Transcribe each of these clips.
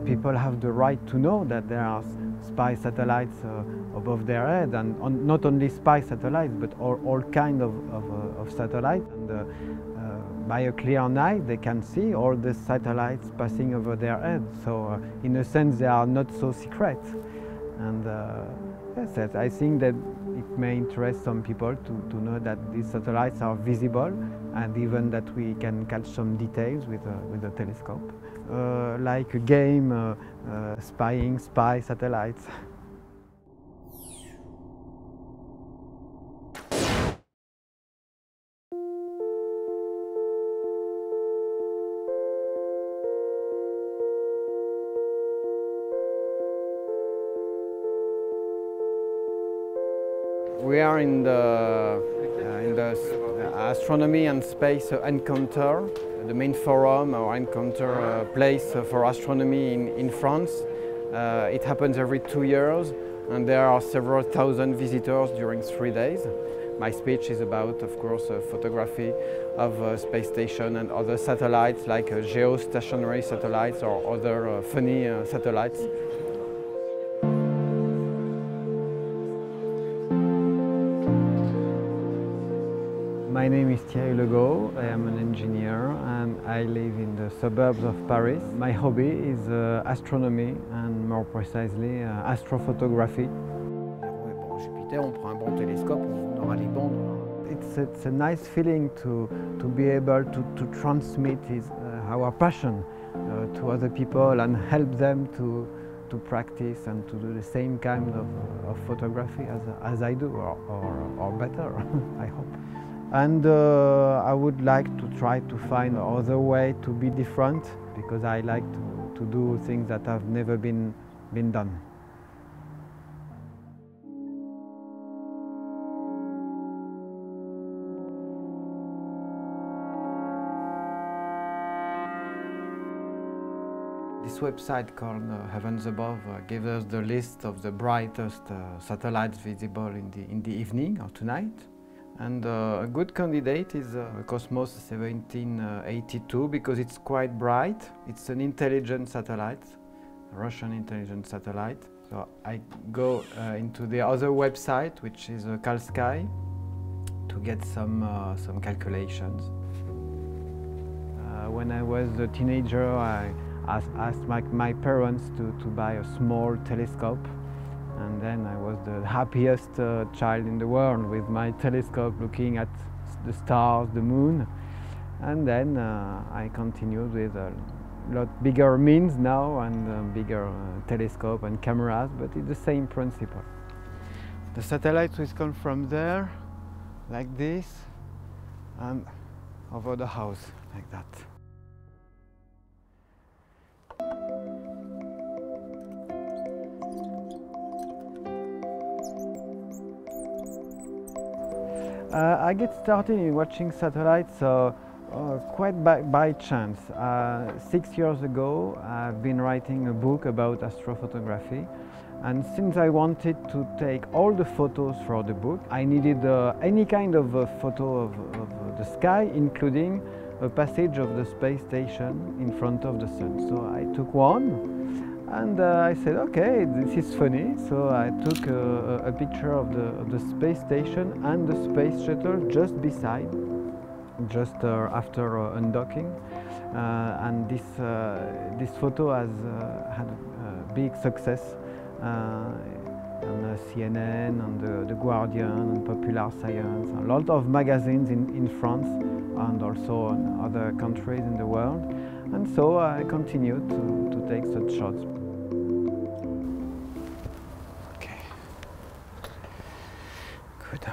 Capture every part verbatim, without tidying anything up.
people have the right to know that there are spy satellites uh, above their head, and on, not only spy satellites, but all, all kinds of, of, uh, of satellites. And, uh, uh, by a clear night, they can see all the satellites passing over their head. So, uh, in a sense, they are not so secret. And uh, yes, I think that it may interest some people to, to know that these satellites are visible, and even that we can catch some details with a, with a telescope. Uh, like a game, uh, uh, spying spy satellites. We are in the, uh, in the astronomy and space encounter, the main forum or encounter uh, place for astronomy in, in France. Uh, it happens every two years, and there are several thousand visitors during three days. My speech is about, of course, uh, photography of uh, space station and other satellites, like uh, geostationary satellites or other uh, funny uh, satellites. My name is Thierry Legault. I am an engineer and I live in the suburbs of Paris. My hobby is uh, astronomy and more precisely uh, astrophotography. On prend un bon télescope, on aura les bandes. It's, it's a nice feeling to, to be able to, to transmit his, uh, our passion uh, to other people and help them to, to practice and to do the same kind of, of photography as, as I do, or, or, or better, I hope. And uh, I would like to try to find other way to be different, because I like to, to do things that have never been, been done. This website called uh, Heavens Above uh, gives us the list of the brightest uh, satellites visible in the, in the evening or tonight. And uh, a good candidate is uh, Cosmos seventeen eighty-two, because it's quite bright. It's an intelligent satellite, a Russian intelligent satellite. So I go uh, into the other website, which is uh, CalSky, to get some, uh, some calculations. Uh, when I was a teenager, I asked my, my parents to, to buy a small telescope. And then I was the happiest uh, child in the world with my telescope looking at the stars, the moon. And then uh, I continued with a lot bigger means now and uh, bigger uh, telescope and cameras, but it's the same principle. The satellites will come from there, like this, and over the house, like that. Uh, I get started in watching satellites uh, uh, quite by, by chance. Uh, six years ago, I've been writing a book about astrophotography, and since I wanted to take all the photos for the book, I needed uh, any kind of uh, photo of, of the sky, including a passage of the space station in front of the sun. So I took one. And uh, I said, okay, this is funny. So I took a, a picture of the, of the space station and the space shuttle just beside, just uh, after uh, undocking. Uh, and this, uh, this photo has uh, had a big success uh, on uh, C N N, on the, the Guardian, and Popular Science, a lot of magazines in, in France and also in other countries in the world. And so I continued to, to take such shots. Good.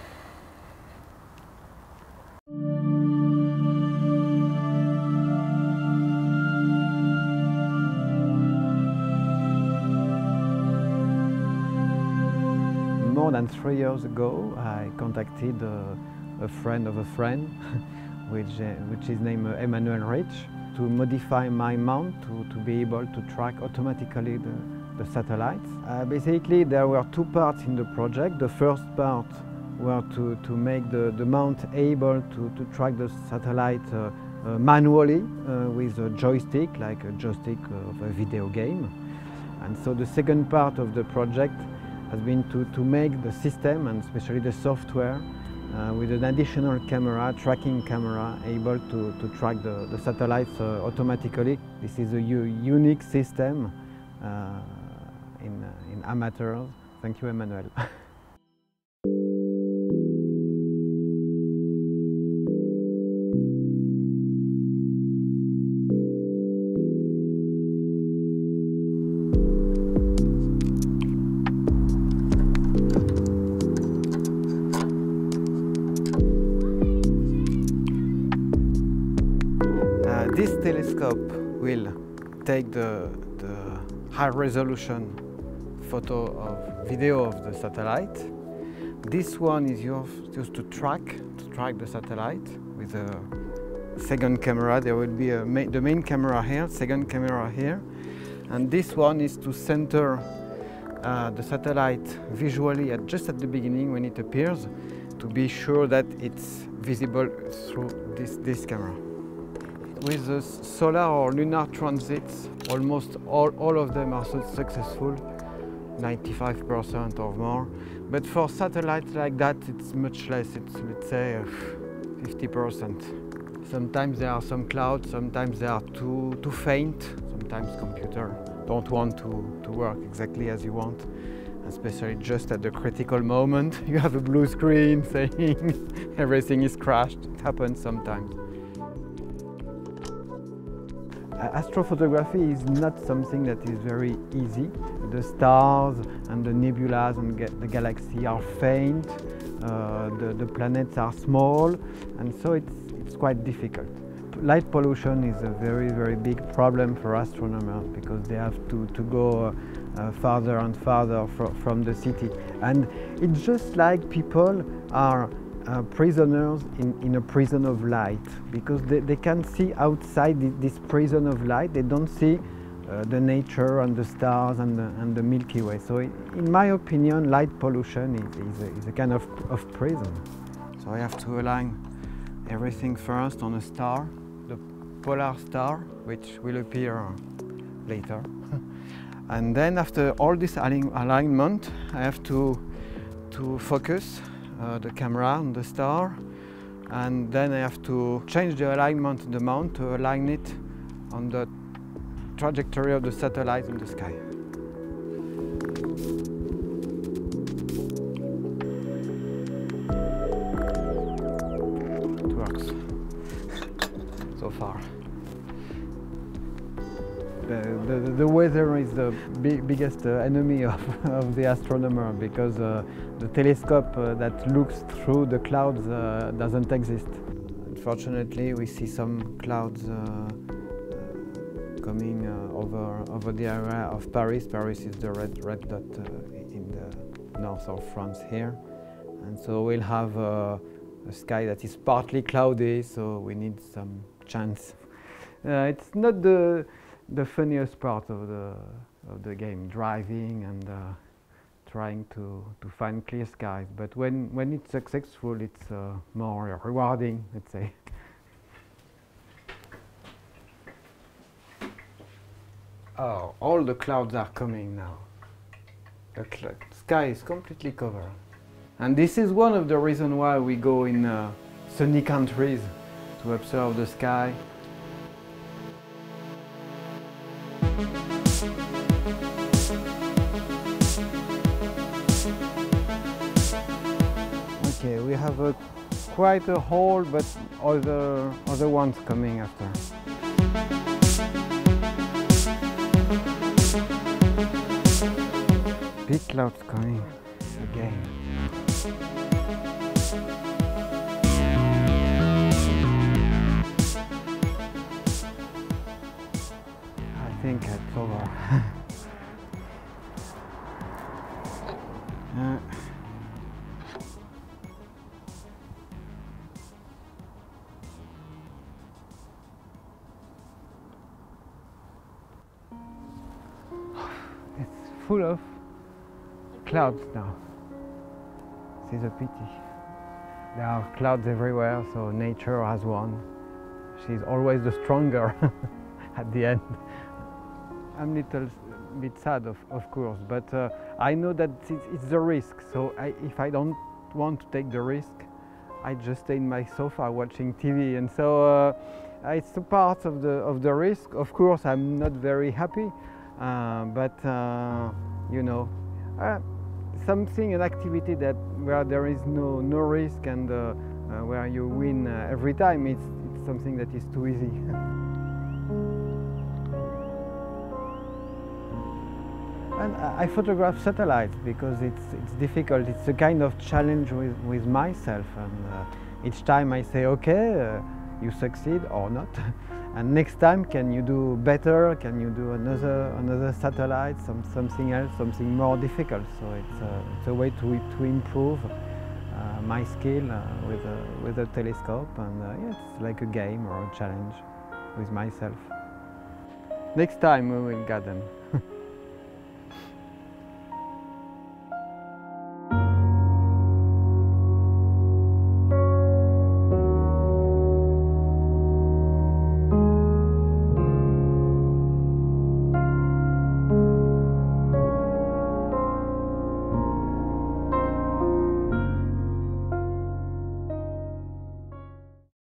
More than three years ago, I contacted a, a friend of a friend, which, uh, which is named uh, Emmanuel Rich, to modify my mount to, to be able to track automatically the, the satellites. Uh, basically, there were two parts in the project. The first part were to, to make the, the mount able to, to track the satellite uh, uh, manually uh, with a joystick, like a joystick of a video game. And so the second part of the project has been to, to make the system, and especially the software, uh, with an additional camera, tracking camera, able to, to track the, the satellites uh, automatically. This is a unique system uh, in, uh, in amateurs. Thank you, Emmanuel. This telescope will take the, the high resolution photo of video of the satellite. This one is used to track, to track the satellite with a second camera. There will be a ma the main camera here, second camera here. And this one is to center uh, the satellite visually at just at the beginning when it appears, to be sure that it's visible through this, this camera. With the solar or lunar transits, almost all, all of them are so successful, ninety-five percent or more. But for satellites like that, it's much less. It's, let's say, fifty percent. Sometimes there are some clouds, sometimes they are too, too faint. Sometimes computer don't want to, to work exactly as you want, especially just at the critical moment. You have a blue screen saying everything is crashed. It happens sometimes. Astrophotography is not something that is very easy. The stars and the nebulas and the galaxy are faint, uh, the, the planets are small, and so it's, it's quite difficult. Light pollution is a very, very big problem for astronomers because they have to, to go uh, farther and farther fr from the city. And it's just like people are Uh, prisoners in, in a prison of light, because they, they can see outside the, this prison of light. They don't see uh, the nature and the stars and the, and the Milky Way. So in my opinion, light pollution is, is, a, is a kind of, of prison. So I have to align everything first on a star, the polar star, which will appear later. And then after all this alignment, I have to, to focus Uh, the camera on the star, and then I have to change the alignment of the mount to align it on the trajectory of the satellite in the sky. It works so far. The, the, the weather is the big, biggest uh, enemy of, of the astronomer, because uh, the telescope uh, that looks through the clouds uh, doesn't exist. Unfortunately, we see some clouds uh, coming uh, over, over the area of Paris. Paris is the red, red dot uh, in the north of France here. And so we'll have uh, a sky that is partly cloudy, so we need some chance. Uh, it's not the the funniest part of the of the game, driving and uh, trying to to find clear skies. But when when it's successful, it's uh, more rewarding, let's say. Oh, all the clouds are coming now. The sky is completely covered, and this is one of the reasons why we go in uh, sunny countries to observe the sky. Okay, we have a, quite a hole, but other, other ones coming after. Big clouds coming again. I think it's over. uh, It's full of clouds now. This is a pity. There are clouds everywhere, so nature has won. she's always the stronger at the end. I'm a little bit sad, of, of course, but uh, I know that it's, it's the risk. So I, if I don't want to take the risk, I just stay in my sofa watching T V, and so uh, it's a part of the of the risk. Of course, I'm not very happy, uh, but uh, you know, uh, something, an activity that where there is no no risk and uh, uh, where you win uh, every time, it's, it's something that is too easy. And I photograph satellites because it's, it's difficult. It's a kind of challenge with, with myself. And uh, each time I say, okay, uh, you succeed or not. And next time, can you do better? Can you do another, another satellite, some, something else, something more difficult? So it's a, it's a way to, to improve uh, my skill uh, with, a, with a telescope. And uh, yeah, it's like a game or a challenge with myself. Next time we will get them.